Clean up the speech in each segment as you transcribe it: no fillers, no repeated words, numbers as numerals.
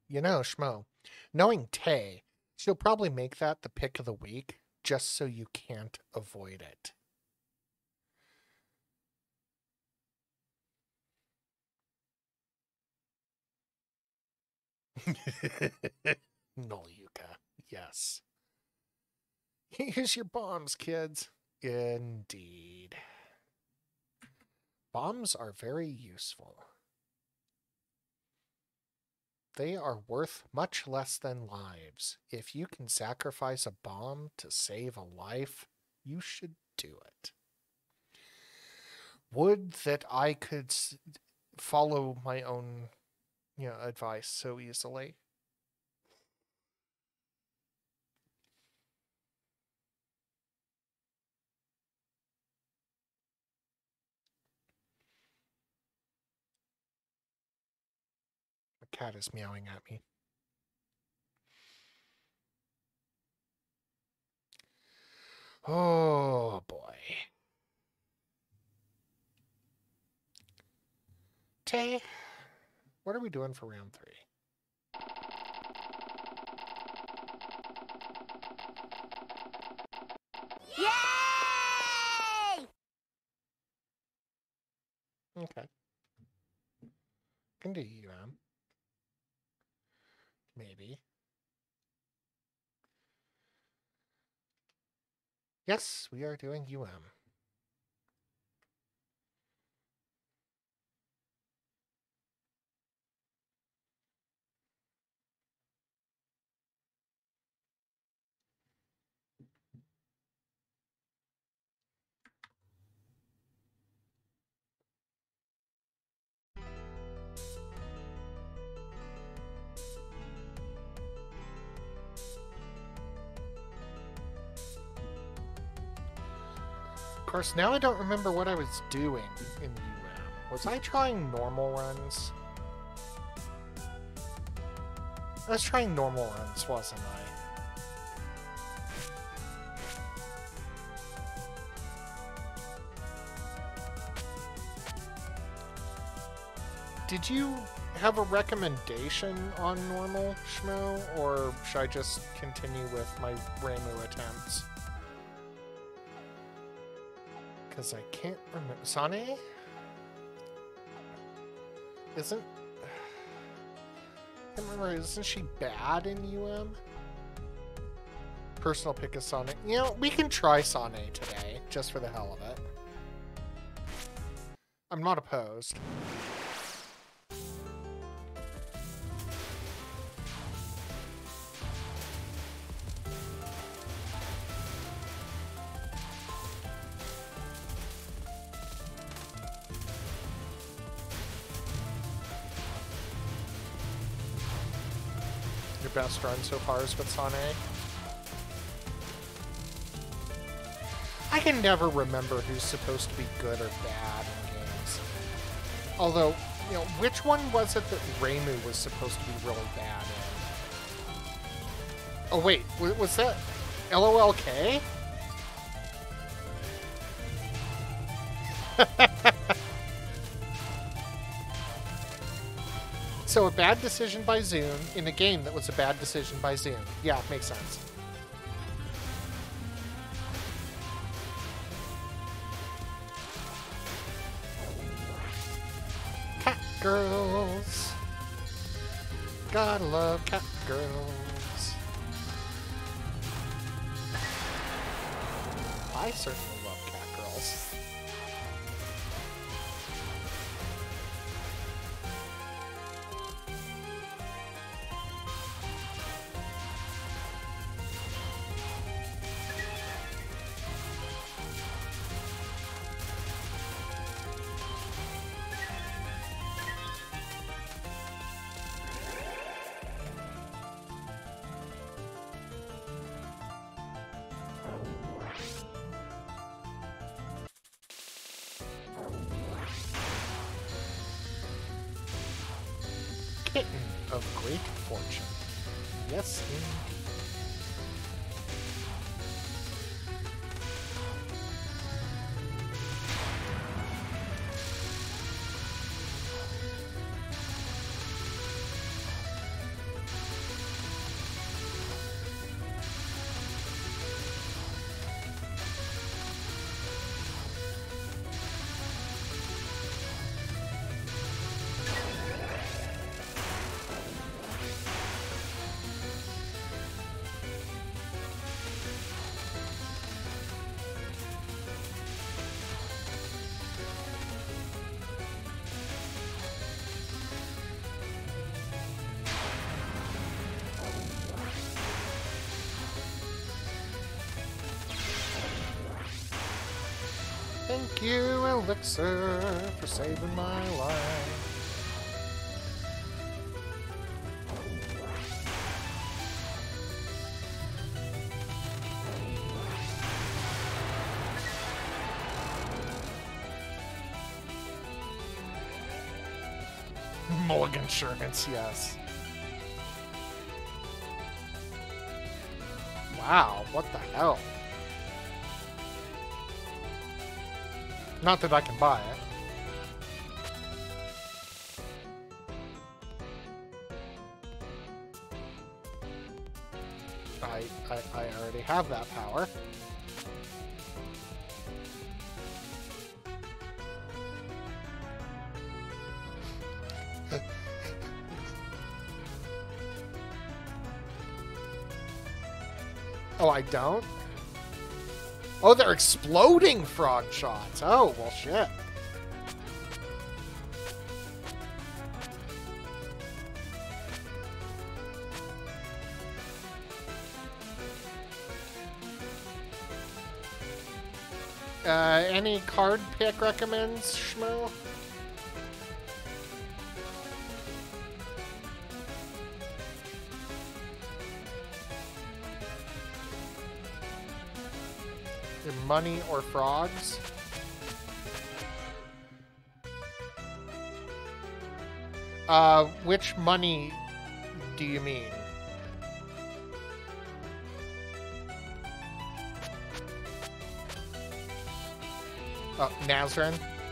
You know, Schmo, knowing Tay, she'll probably make that the pick of the week just so you can't avoid it. Nolyuka, yes. Here's your bombs, kids. Indeed. Bombs are very useful. They are worth much less than lives. If you can sacrifice a bomb to save a life, you should do it. Would that I could follow my own, advice so easily. The cat is meowing at me. Oh boy. Tay, what are we doing for round 3? Yay! Okay. Can do maybe. Yes, we are doing UM. Of course, now I don't remember what I was doing in UM. Was I trying normal runs? I was trying normal runs, wasn't I? Did you have a recommendation on normal, Schmo, or should I just continue with my Ramu attempts? Because I can't remember. Sane? Isn't... I can't remember, isn't she bad in UM? Personal pick is Sane. You know, we can try Sane today, just for the hell of it. I'm not opposed. Your best run so far is with Sane? I can never remember who's supposed to be good or bad in games. Although, which one was it that Ramu was supposed to be really bad in? Oh wait, was that LOLK? So a bad decision by Zoom in a game that was a bad decision by Zoom. Yeah, makes sense. Cat girls. Gotta love cat girls. I certainly love cat girls. Kitten of great fortune. Yes, indeed. Thank you, Elixir, for saving my life. Mulligan insurance, yes. Wow, what the hell? Not that I can buy it. I already have that power. Oh, I don't? Oh, they're exploding frog shots. Oh, well, shit. Any card pick recommends, Schmo? Money or frogs? Which money do you mean? Oh, Nazrin?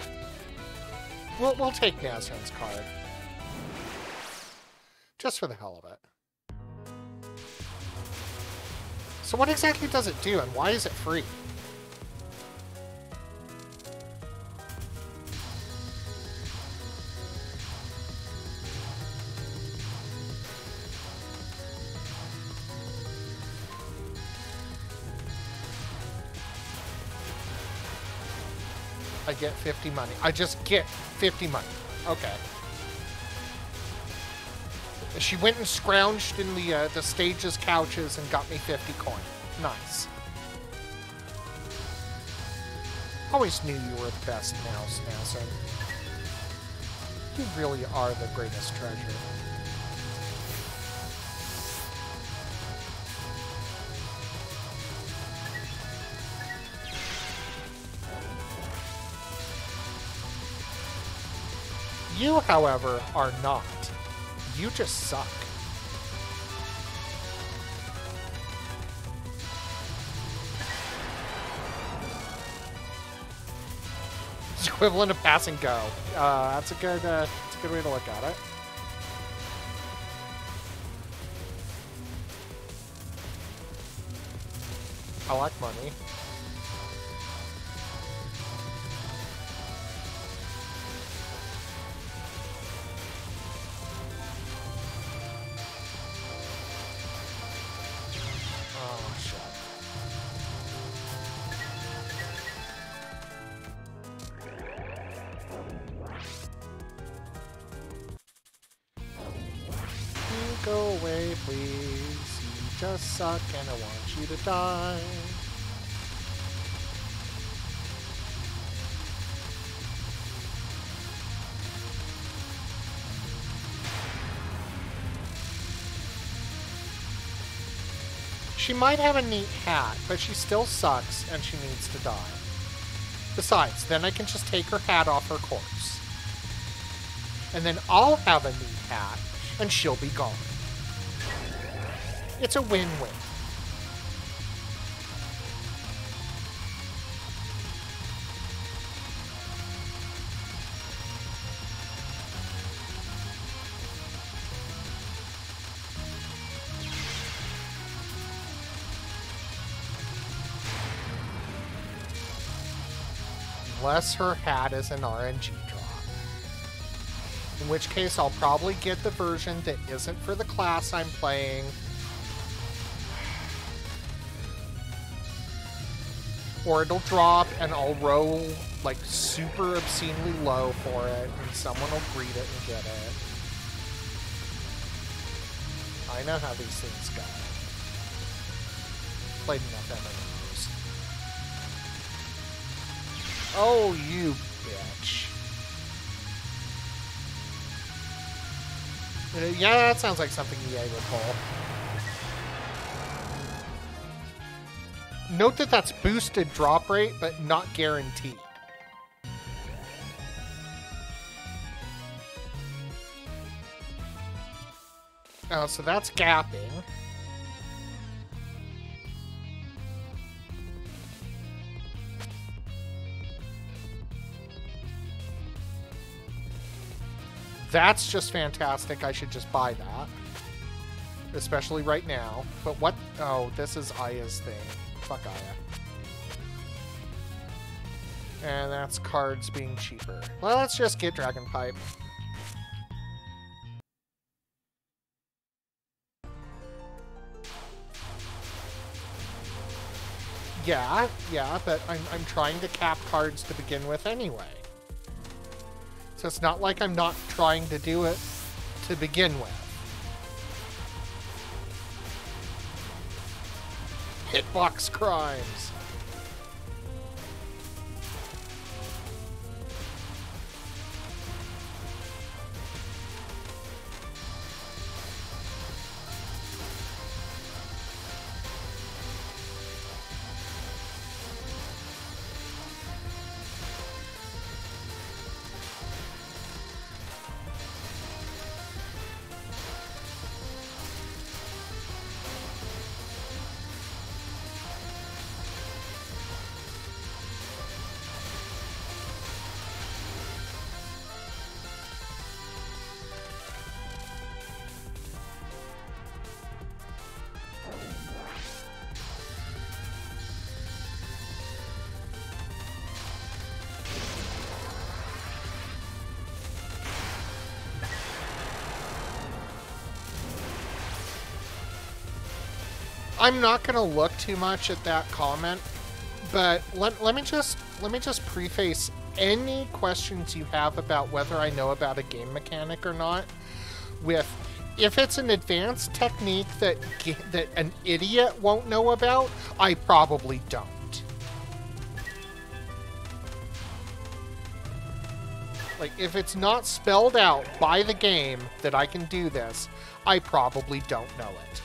We'll take Nazrin's card. Just for the hell of it. So what exactly does it do, and why is it free? I get 50 money. I just get 50 money. Okay. She went and scrounged in the stage's couches and got me 50 coin. Nice. Always knew you were the best mouse, Nazrin. You really are the greatest treasure. You, however, are not. You just suck. It's equivalent of pass and go. That's a good way to look at it. I like money. Go away, please. You just suck and I want you to die. She might have a neat hat, but she still sucks and she needs to die. Besides, then I can just take her hat off her corpse. And then I'll have a neat hat and she'll be gone. It's a win-win. Unless her hat is an RNG drop. In which case, I'll probably get the version that isn't for the class I'm playing. Or it'll drop and I'll roll like super obscenely low for it and someone will greet it and get it. I know how these things go. Played enough MMOs. Oh, you bitch. Yeah, that sounds like something EA would pull. Note that that's boosted drop rate, but not guaranteed. Oh, so that's gapping. That's just fantastic. I should just buy that. Especially right now. But what? Oh, this is Aya's thing. Fuck Aya. And that's cards being cheaper. Well, let's just get Dragon Pipe. Yeah, but I'm trying to cap cards to begin with anyway. So it's not like I'm not trying to do it to begin with. Hitbox crimes. I'm not going to look too much at that comment, but let me just preface any questions you have about whether I know about a game mechanic or not with, if it's an advanced technique that an idiot won't know about, I probably don't. Like, if it's not spelled out by the game that I can do this, I probably don't know it.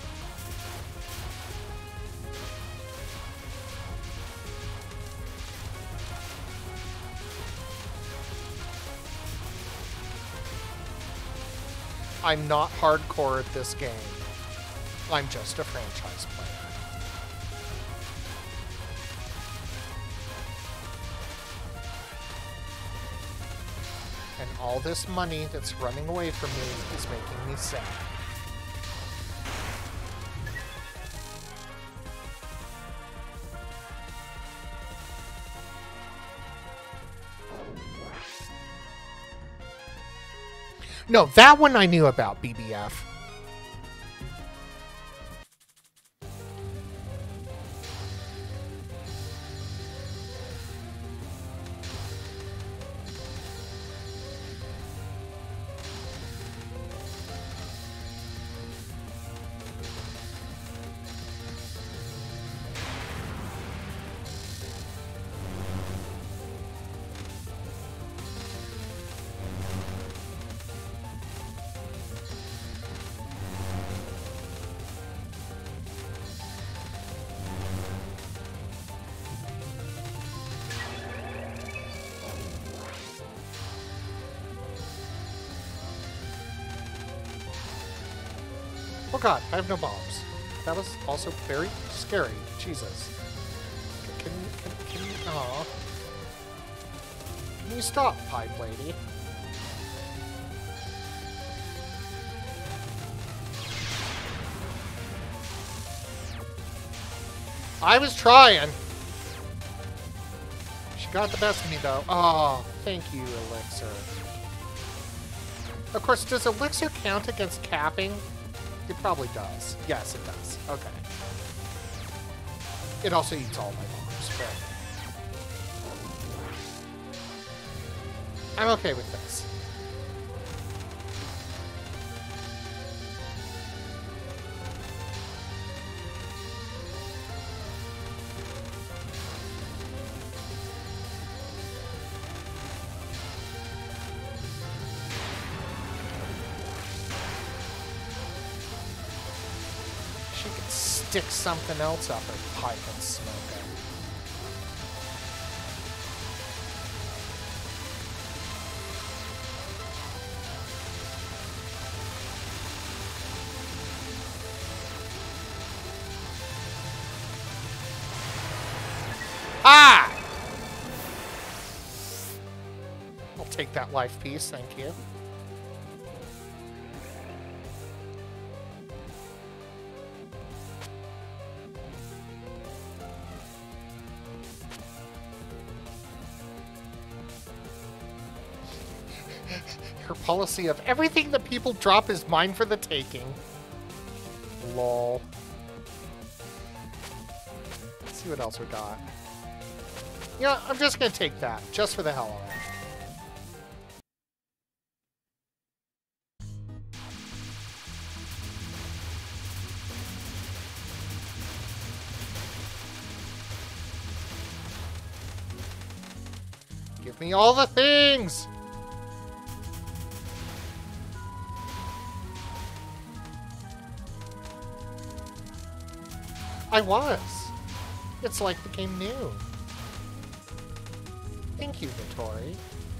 I'm not hardcore at this game. I'm just a franchise player. And all this money that's running away from me is making me sad. No, that one I knew about, BBF. Oh god, I have no bombs. That was also very scary. Jesus. Can you, aw. Can you stop, pipe lady? I was trying. She got the best of me, though. Oh, thank you, Elixir. Of course, does Elixir count against capping? It probably does. Yes, it does. Okay. It also eats all my bombs, but I'm okay with this. She could stick something else up her pipe and smoke it. Ah! I'll take that life piece, thank you. Her policy of everything that people drop is mine for the taking. Lol. Let's see what else we got. Yeah, I'm just gonna take that, just for the hell of it. Give me all the things! I was. It's like the game new. Thank you, Vittori.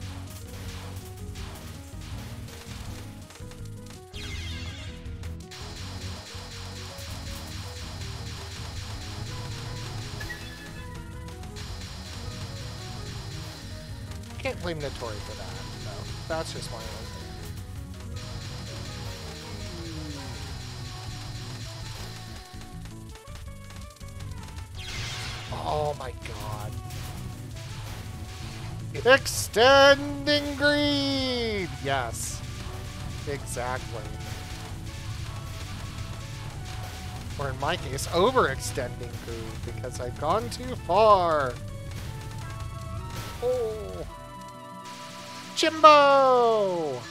Can't blame Vittori for that, though. That's just my own thing. Oh my god. Extending greed! Yes. Exactly. Or in my case, overextending greed because I've gone too far. Oh. Jimbo!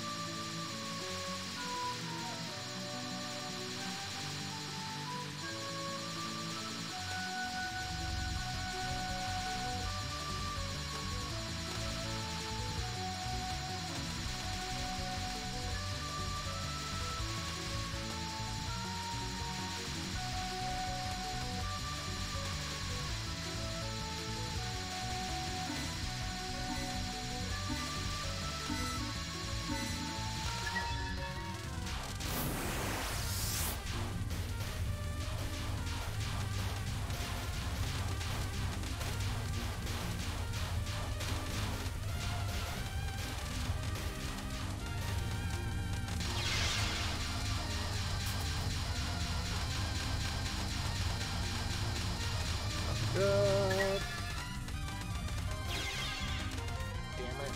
Good. Damn it.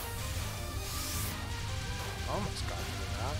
Almost got through that.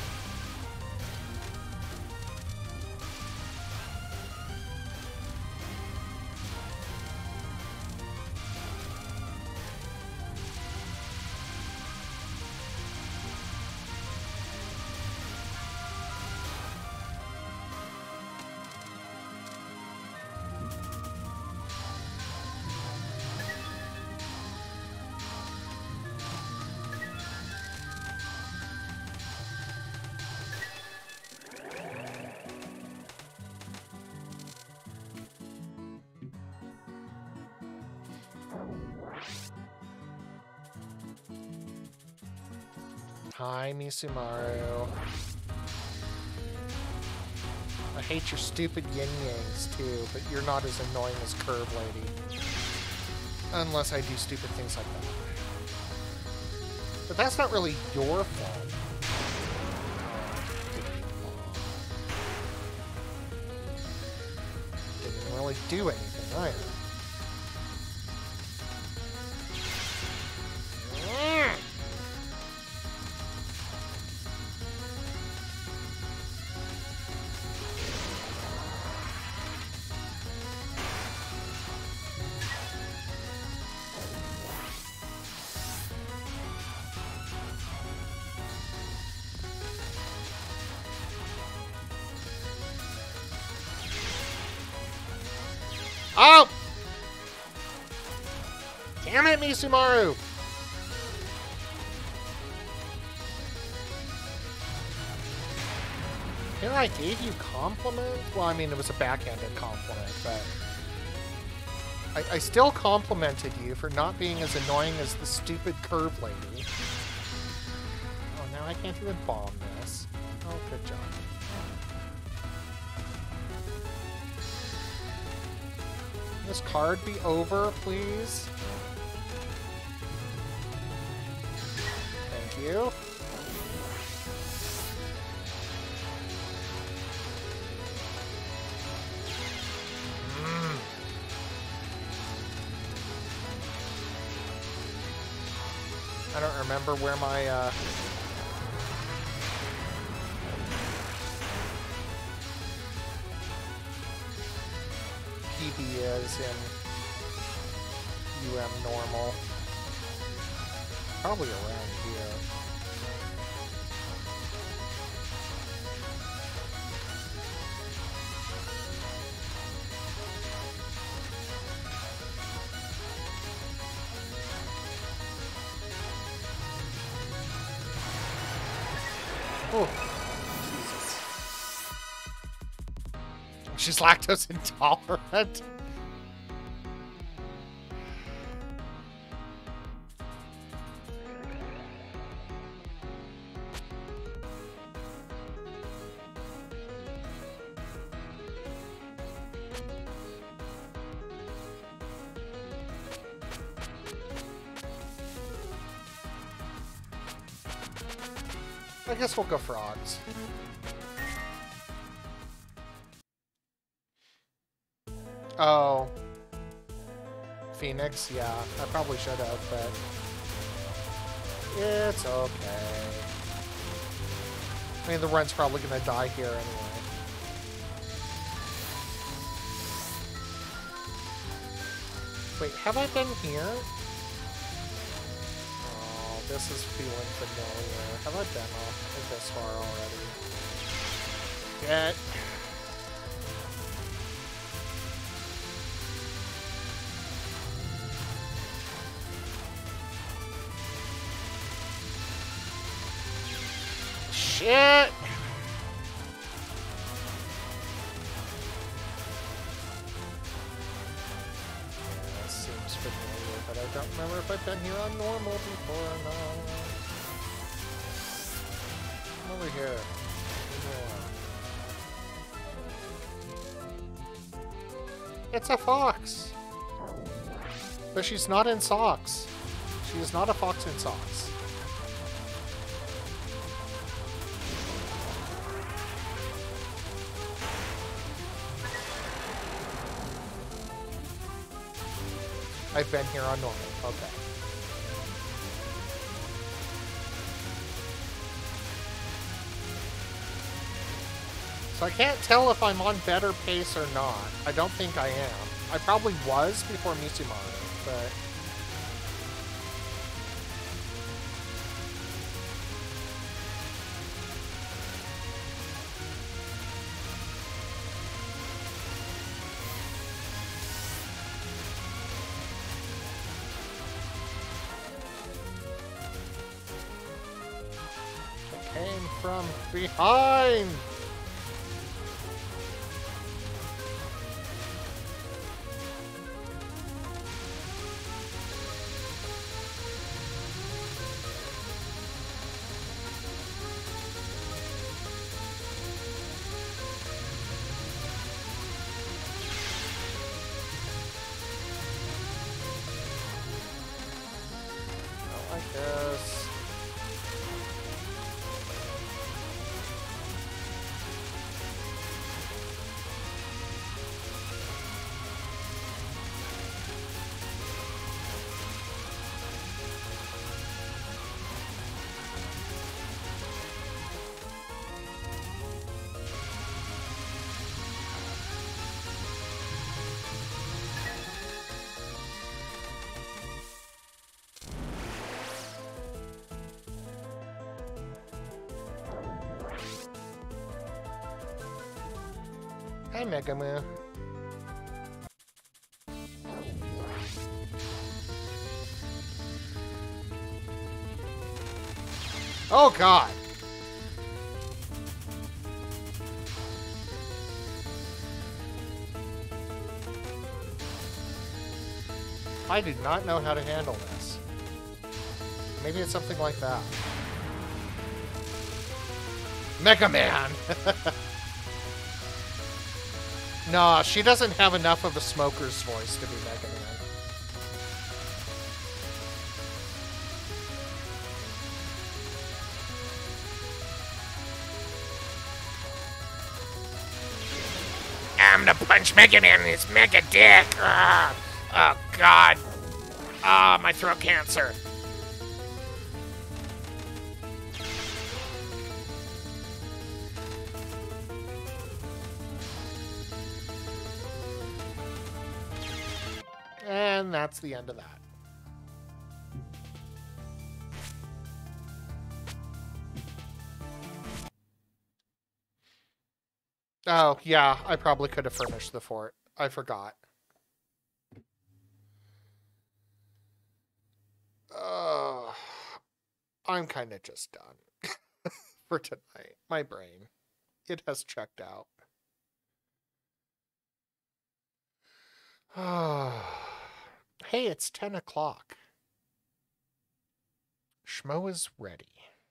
Hi, Misumaru. I hate your stupid yin-yangs, too, but you're not as annoying as Curve Lady. Unless I do stupid things like that. But that's not really your fault. Didn't really do anything either. Oh! Damn it, Misumaru! You know, I gave you compliment? Well, I mean, it was a backhanded compliment, but... I still complimented you for not being as annoying as the stupid curve lady. Oh, now I can't even bomb this. Oh, good job. Can this card be over, please? Thank you. I don't remember where my, PB is in UM normal. Probably around here. Oh, Jesus. She's lactose intolerant. I guess we'll go frogs. Oh. Phoenix? Yeah, I probably should have, but... it's okay. I mean, the run's probably gonna die here anyway. Wait, have I been here? This is feeling familiar. Have I been off this far already? Get. Shit! Yeah, this seems familiar, but I don't remember if I've been here on normal before or not. Come over here. It's a fox! But she's not in socks. She is not a fox in socks. I've been here on normal. Okay. So I can't tell if I'm on better pace or not. I don't think I am. I probably was before Misumaru, but... came from behind! I guess... Hi, Megamu. Oh, God. I do not know how to handle this. Maybe it's something like that. Mega Man! No, she doesn't have enough of a smoker's voice to be Mega Man. I'm gonna punch Mega Man in his mega dick! Oh, God. Ah, my throat cancer. And that's the end of that. Oh, yeah, I probably could have furnished the fort. I forgot. I'm kind of just done for tonight. My brain. It has checked out. Hey, it's 10 o'clock. Schmo is ready.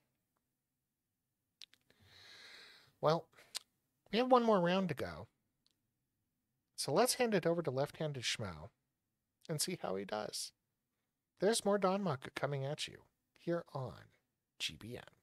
Well, we have one more round to go. So let's hand it over to left-handed Schmo and see how he does. There's more Danmaku coming at you here on GBN.